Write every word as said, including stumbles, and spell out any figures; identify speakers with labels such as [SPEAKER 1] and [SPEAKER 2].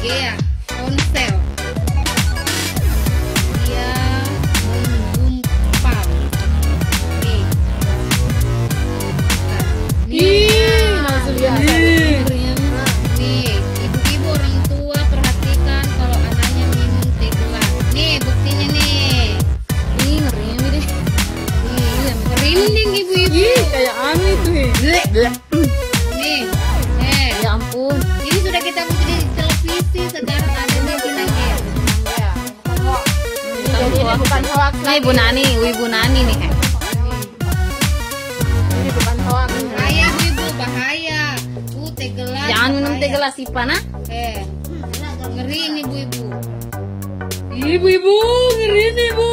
[SPEAKER 1] G ya, ponsel. Dia menggumpal. Nih.
[SPEAKER 2] Ih, langsung biasa.
[SPEAKER 1] Nih, ibu-ibu orang tua perhatikan kalau anaknya minum teh gelas. Nih, buktinya nih.
[SPEAKER 2] Ih, ngerinya deh.
[SPEAKER 1] Nih, merinding ibu-ibu.
[SPEAKER 2] Ih, kayak Ami tuh.
[SPEAKER 1] Bleh. Nih, eh,
[SPEAKER 2] Ya ampun.
[SPEAKER 1] ini sudah kita bukti di televisi, sekarang ada di sini.
[SPEAKER 2] Ya. Jadi ini bukan hoax. Nih Bu Nani, Ibu Nani nih. Ini bukan hoax.
[SPEAKER 1] Bahaya ibu, bahaya. Tuh teh gelas.
[SPEAKER 2] Jangan minum teh
[SPEAKER 1] bahaya.
[SPEAKER 2] gelas Ipana.
[SPEAKER 1] Eh, ngeri ini ibu-ibu.
[SPEAKER 2] Ibu-ibu, ngeri nih Bu.